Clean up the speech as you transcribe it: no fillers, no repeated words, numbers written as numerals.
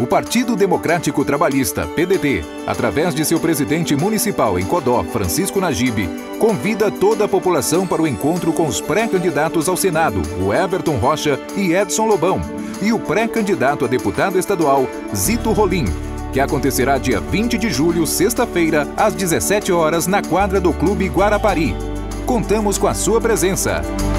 O Partido Democrático Trabalhista, PDT, através de seu presidente municipal em Codó, Francisco Najib, convida toda a população para o encontro com os pré-candidatos ao Senado, o Everton Rocha e Edson Lobão, e o pré-candidato a deputado estadual, Zito Rolim, que acontecerá dia 20 de julho, sexta-feira, às 17 horas, na quadra do Clube Guarapari. Contamos com a sua presença.